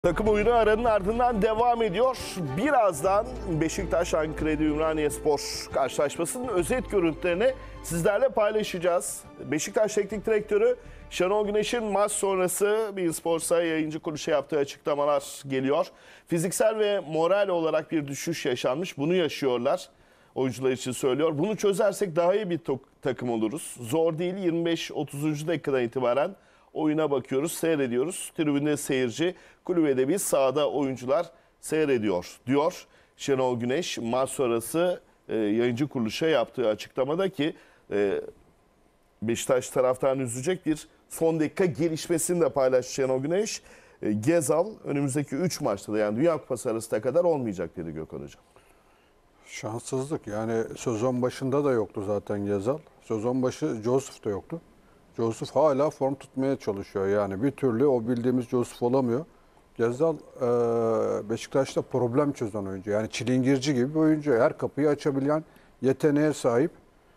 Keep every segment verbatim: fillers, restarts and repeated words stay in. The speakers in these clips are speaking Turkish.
Takım oyunu aranın ardından devam ediyor. Birazdan Beşiktaş Ankredi Ümraniye-Spor karşılaşmasının özet görüntülerini sizlerle paylaşacağız. Beşiktaş Teknik Direktörü Şenol Güneş'in maç sonrası beIN Sports'a yayıncı kuruluşa yaptığı açıklamalar geliyor. Fiziksel ve moral olarak bir düşüş yaşanmış. Bunu yaşıyorlar. Oyuncular için söylüyor. Bunu çözersek daha iyi bir takım oluruz. Zor değil. yirmi beş otuzuncu dakikadan itibaren oyuna bakıyoruz, seyrediyoruz. Tribünde seyirci, kulübede biz, sahada oyuncular seyrediyor diyor Şenol Güneş. Maç sonrası e, yayıncı kuruluşa yaptığı açıklamada ki e, Beşiktaş taraftarını üzecek bir son dakika gelişmesini de paylaştı Şenol Güneş. E, Gezal önümüzdeki üç maçta da, yani Dünya Kupası arasına kadar olmayacak dedi Gökhan Hocam. Şanssızlık, yani sezon başında da yoktu zaten Gezal. Sezon başı Joseph da yoktu. Joseph hala form tutmaya çalışıyor, yani bir türlü o bildiğimiz Joseph olamıyor. Gezal Beşiktaş'ta problem çözen oyuncu, yani çilingirci gibi bir oyuncu. Her kapıyı açabilen yeteneğe sahip.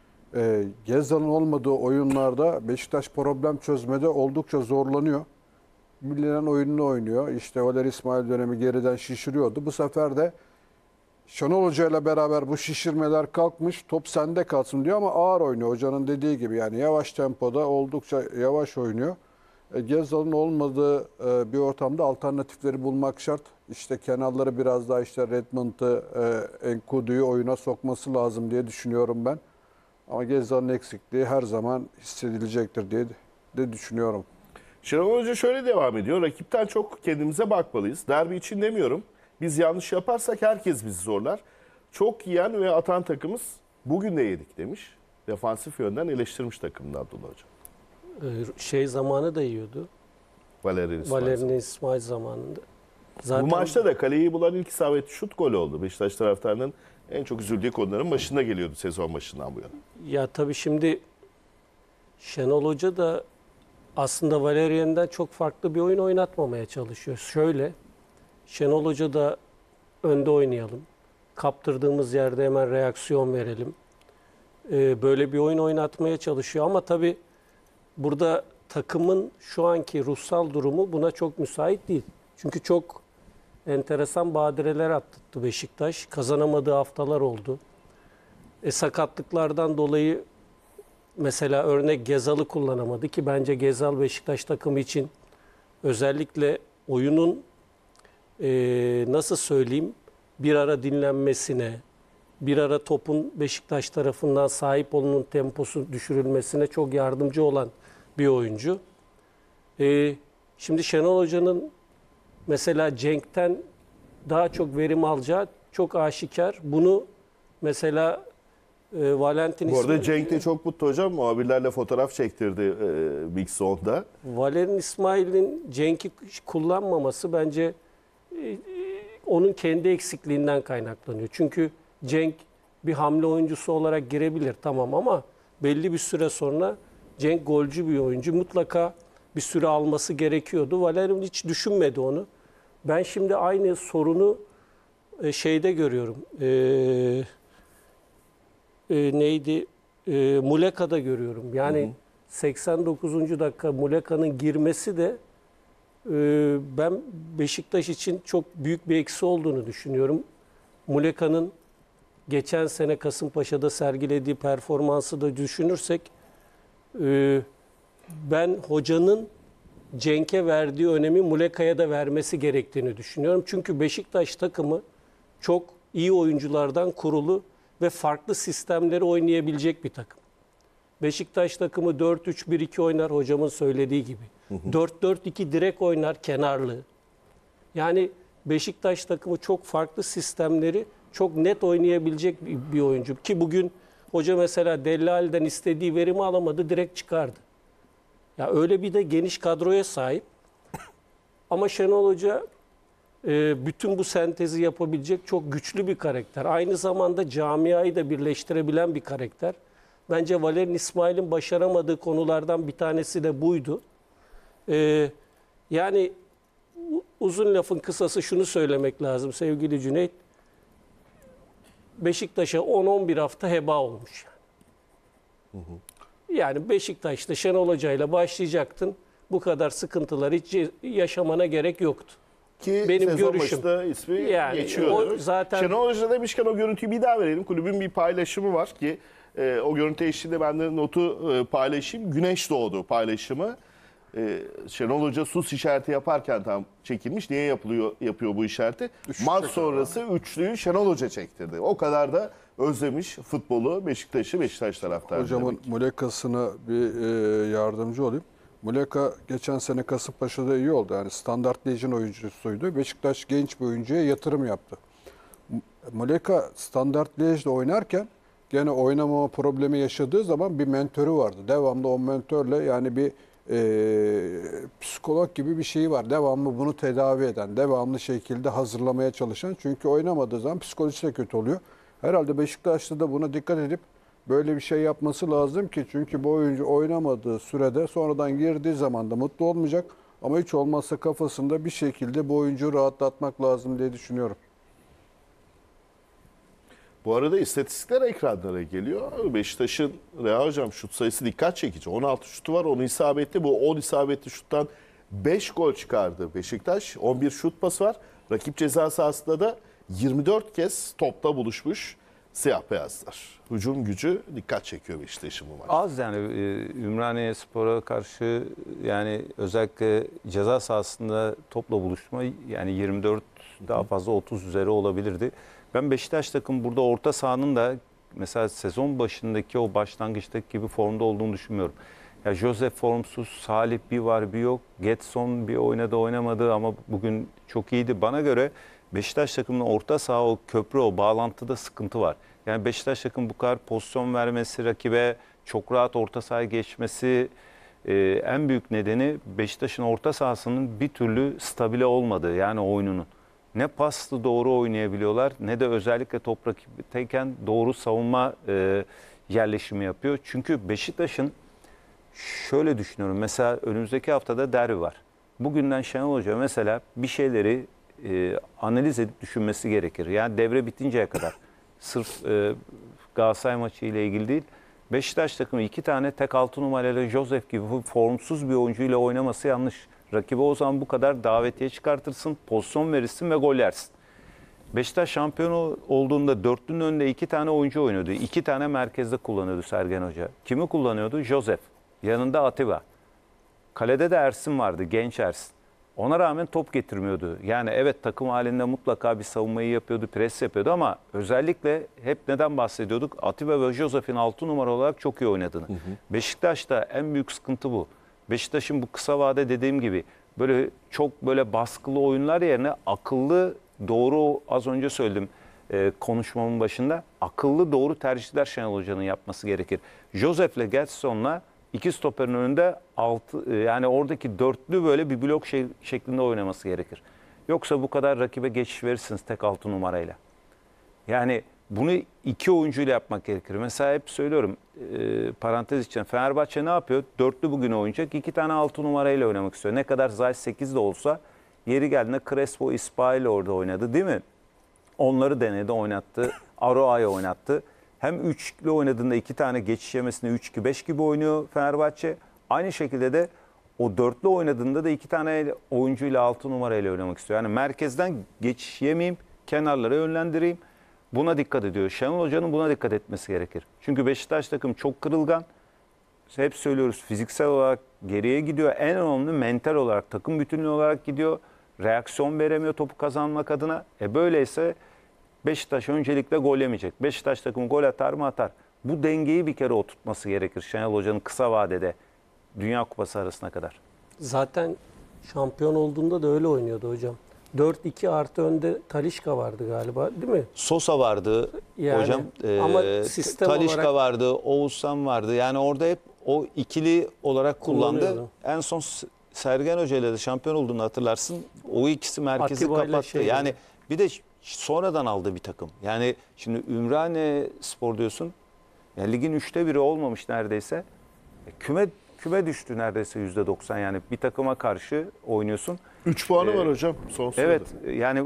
Gezal'ın olmadığı oyunlarda Beşiktaş problem çözmede oldukça zorlanıyor. Bilinen oyununu oynuyor. İşte Valer İsmail dönemi geriden şişiriyordu. Bu sefer de Şenol Hoca ile beraber bu şişirmeler kalkmış, top sende kalsın diyor ama ağır oynuyor. Hocanın dediği gibi, yani yavaş tempoda, oldukça yavaş oynuyor. E, Gezal'ın olmadığı e, bir ortamda alternatifleri bulmak şart. İşte kenarları biraz daha, işte Redmond'ı, e, Enkudu'yu oyuna sokması lazım diye düşünüyorum ben. Ama Gezal'ın eksikliği her zaman hissedilecektir diye de düşünüyorum. Şenol Hoca şöyle devam ediyor. Rakipten çok kendimize bakmalıyız. Derbi için demiyorum. Biz yanlış yaparsak herkes bizi zorlar. Çok yiyen ve atan takımız, bugün de yedik demiş. Defansif yönden eleştirmiş takımını Abdullah Hocam. Şey zamanı da yiyordu. Valerian İsmail. Valerian İsmail zamanında. Zaten bu maçta da kaleyi bulan ilk isabetli şut golü oldu. Beşiktaş taraftarının en çok üzüldüğü konuların başında geliyordu sezon başından bu yana. Ya tabii şimdi Şenol Hoca da aslında Valerian'dan çok farklı bir oyun oynatmamaya çalışıyor. Şöyle, Şenol Hoca da önde oynayalım, kaptırdığımız yerde hemen reaksiyon verelim. Ee, böyle bir oyun oynatmaya çalışıyor ama tabii burada takımın şu anki ruhsal durumu buna çok müsait değil. Çünkü çok enteresan badireler attırdı Beşiktaş. Kazanamadığı haftalar oldu. E, sakatlıklardan dolayı mesela örnek Gezal'ı kullanamadı ki bence Gezal Beşiktaş takımı için özellikle oyunun Ee, nasıl söyleyeyim, bir ara dinlenmesine, bir ara topun Beşiktaş tarafından sahip olunun temposu düşürülmesine çok yardımcı olan bir oyuncu. Ee, şimdi Şenol Hoca'nın mesela Cenk'ten daha çok verim alacağı çok aşikar. Bunu mesela e, Valentin Bu arada İsmail... Cenk de çok mutlu hocam. Muhabirlerle fotoğraf çektirdi e, Big Zone'da. Valerian İsmail'in Cenk'i kullanmaması bence onun kendi eksikliğinden kaynaklanıyor. Çünkü Cenk bir hamle oyuncusu olarak girebilir tamam ama belli bir süre sonra Cenk golcü bir oyuncu. Mutlaka bir süre alması gerekiyordu. Valerian hiç düşünmedi onu. Ben şimdi aynı sorunu şeyde görüyorum. Ee, e, neydi? E, Muleka'da görüyorum. Yani hı hı. seksen dokuzuncu dakika Muleka'nın girmesi de ben Beşiktaş için çok büyük bir eksi olduğunu düşünüyorum. Muleka'nın geçen sene Kasımpaşa'da sergilediği performansı da düşünürsek ben hocanın Cenk'e verdiği önemi Muleka'ya da vermesi gerektiğini düşünüyorum. Çünkü Beşiktaş takımı çok iyi oyunculardan kurulu ve farklı sistemleri oynayabilecek bir takım. Beşiktaş takımı dört üç bir iki oynar hocamın söylediği gibi. dört dört iki direkt oynar kenarlı. Yani Beşiktaş takımı çok farklı sistemleri çok net oynayabilecek bir, bir oyuncu. Ki bugün hoca mesela Dellali'den istediği verimi alamadı, direkt çıkardı. Ya öyle bir de geniş kadroya sahip. Ama Şenol Hoca e, bütün bu sentezi yapabilecek çok güçlü bir karakter. Aynı zamanda camiayı da birleştirebilen bir karakter. Bence Valerian İsmail'in başaramadığı konulardan bir tanesi de buydu. Ee, yani uzun lafın kısası şunu söylemek lazım sevgili Cüneyt. Beşiktaş'a on on bir hafta heba olmuş. Yani, hı hı. yani Beşiktaş'ta Şenol Hoca ile başlayacaktın. Bu kadar sıkıntılar hiç yaşamana gerek yoktu. Ki Benim sezon görüşüm. başında ismi Yani geçiyor. o zaten- Şenol Hoca demişken o görüntüyü bir daha verelim. Kulübün bir paylaşımı var ki e, o görüntü eşliğinde ben de notu e, paylaşayım. Güneş doğdu paylaşımı. E, Şenol Hoca sus işareti yaparken tam çekilmiş. Niye yapılıyor yapıyor bu işareti? Düşecek Maç ama. sonrası üçlüyü Şenol Hoca çektirdi. O kadar da özlemiş futbolu Beşiktaş'ı, Beşiktaş taraftarı. Hocamın demek. Muleka'sına bir e, yardımcı olayım. Muleka geçen sene Kasımpaşa'da iyi oldu. Yani standartlayıcı oyuncusuydu. Beşiktaş genç bir oyuncuya yatırım yaptı. Muleka standartlayıcıda oynarken gene oynamama problemi yaşadığı zaman bir mentörü vardı. Devamlı o mentörle yani bir e, psikolog gibi bir şeyi var. Devamlı bunu tedavi eden, devamlı şekilde hazırlamaya çalışan. Çünkü oynamadığı zaman psikolojisi de kötü oluyor. Herhalde Beşiktaş'ta da buna dikkat edip böyle bir şey yapması lazım ki çünkü bu oyuncu oynamadığı sürede sonradan girdiği zaman da mutlu olmayacak ama hiç olmazsa kafasında bir şekilde bu oyuncuyu rahatlatmak lazım diye düşünüyorum. Bu arada istatistikler ekranlara geliyor. Beşiktaş'ın Reha Hocam şut sayısı dikkat çekici. on altı şutu var, on isabetli. Bu on isabetli şuttan beş gol çıkardı Beşiktaş. on bir şut pası var. Rakip ceza sahasında da yirmi dört kez topla buluşmuş siyah beyazlar. Hücum gücü dikkat çekiyor Beşiktaş'ın bu maçta. Az yani e, Ümraniye Spor'a karşı yani özellikle ceza sahasında topla buluşma yani yirmi dört daha fazla otuz üzeri olabilirdi. Ben Beşiktaş takım burada orta sahanın da mesela sezon başındaki o başlangıçtaki gibi formda olduğunu düşünmüyorum. Ya Josef formsuz, Salih bir var bir yok. Getson bir oynadı oynamadı ama bugün çok iyiydi. Bana göre Beşiktaş takımının orta saha o köprü o bağlantıda sıkıntı var. Yani Beşiktaş takım bu kadar pozisyon vermesi, rakibe çok rahat orta sahaya geçmesi e, en büyük nedeni Beşiktaş'ın orta sahasının bir türlü stabile olmadığı yani oyununun. Ne paslı doğru oynayabiliyorlar ne de özellikle top rakipteyken doğru savunma e, yerleşimi yapıyor. Çünkü Beşiktaş'ın şöyle düşünüyorum mesela önümüzdeki haftada derbi var. Bugünden Şenol Hoca mesela bir şeyleri e, analiz edip düşünmesi gerekir. Yani devre bitinceye kadar sırf e, Galatasaray maçı ile ilgili değil. Beşiktaş takımı iki tane tek altı numaralı Josef gibi formsuz bir oyuncuyla oynaması yanlış. Rakibe o zaman bu kadar davetiye çıkartırsın, pozisyon verirsin ve gol yersin. Beşiktaş şampiyon olduğunda dörtlünün önünde iki tane oyuncu oynuyordu. İki tane merkezde kullanıyordu Sergen Hoca. Kimi kullanıyordu? Josef. Yanında Atiba. Kalede de Ersin vardı, genç Ersin. Ona rağmen top getirmiyordu. Yani evet takım halinde mutlaka bir savunmayı yapıyordu, pres yapıyordu ama özellikle hep neden bahsediyorduk? Atiba ve Josef'in altı numara olarak çok iyi oynadığını. Hı hı. Beşiktaş'ta en büyük sıkıntı bu. Beşiktaş'ın bu kısa vade dediğim gibi böyle çok böyle baskılı oyunlar yerine akıllı, doğru az önce söyledim e, konuşmamın başında akıllı doğru tercihler Şenol Hoca'nın yapması gerekir. Josef'le Getson'la iki stoperin önünde altı yani oradaki dörtlü böyle bir blok şey, şeklinde oynaması gerekir. Yoksa bu kadar rakibe geçiş verirsiniz tek altı numarayla. Yani bunu iki oyuncuyla yapmak gerekir. Mesela hep söylüyorum e, parantez için Fenerbahçe ne yapıyor? Dörtlü bugün oynayacak. İki tane altı numarayla oynamak istiyor. Ne kadar Zayt sekiz de olsa yeri geldiğinde Crespo, İsmail orada oynadı değil mi? Onları denedi, oynattı. Aroa'yı oynattı. Hem üçlü oynadığında iki tane geçiş yemesine üç iki beş gibi oynuyor Fenerbahçe. Aynı şekilde de o dörtlü oynadığında da iki tane oyuncuyla altı numarayla oynamak istiyor. Yani merkezden geçiş yemeyeyim, kenarlara yönlendireyim. Buna dikkat ediyor. Şenol Hoca'nın buna dikkat etmesi gerekir. Çünkü Beşiktaş takım çok kırılgan. Hep söylüyoruz fiziksel olarak geriye gidiyor. En önemli mental olarak, takım bütünlüğü olarak gidiyor. Reaksiyon veremiyor topu kazanmak adına. E böyleyse Beşiktaş öncelikle gol yemeyecek. Beşiktaş takımı gol atar mı atar. Bu dengeyi bir kere oturtması gerekir Şenol Hoca'nın kısa vadede Dünya Kupası arasına kadar. Zaten şampiyon olduğunda da öyle oynuyordu hocam. dört iki artı önde Talisca vardı galiba değil mi? Sosa vardı Yani, hocam. ama Ee, sistem Talisca olarak- vardı, Oğuzhan vardı. Yani orada hep o ikili olarak kullandı. Kullanıyordu. En son S- Sergen Hoca ile de şampiyon olduğunu hatırlarsın. O ikisi merkezi Atiba ile kapattı. şey- yani bir de sonradan aldığı bir takım. Yani şimdi Ümraniye Spor diyorsun. Yani ligin üçte biri olmamış neredeyse. E, Küme küme düştü neredeyse yüzde doksan yani bir takıma karşı oynuyorsun. üç puanı Ee, var hocam son sırada. Evet yani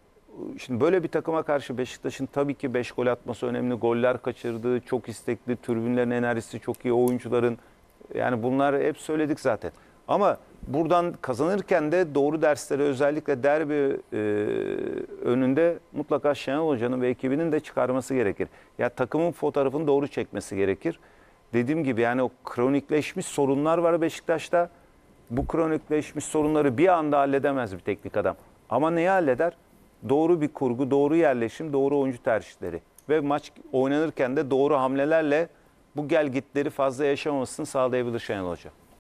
şimdi böyle bir takıma karşı Beşiktaş'ın tabii ki beş gol atması önemli. Goller kaçırdığı, çok istekli, tribünlerin enerjisi çok iyi, oyuncuların yani bunlar hep söyledik zaten. Ama buradan kazanırken de doğru dersleri, özellikle derbi e, önünde mutlaka Şenol Hoca'nın ve ekibinin de çıkarması gerekir. Ya takımın fotoğrafını doğru çekmesi gerekir. Dediğim gibi yani o kronikleşmiş sorunlar var Beşiktaş'ta. Bu kronikleşmiş sorunları bir anda halledemez bir teknik adam. Ama neyi halleder? Doğru bir kurgu, doğru yerleşim, doğru oyuncu tercihleri. Ve maç oynanırken de doğru hamlelerle bu gelgitleri fazla yaşamamasını sağlayabilir Şenol Hoca.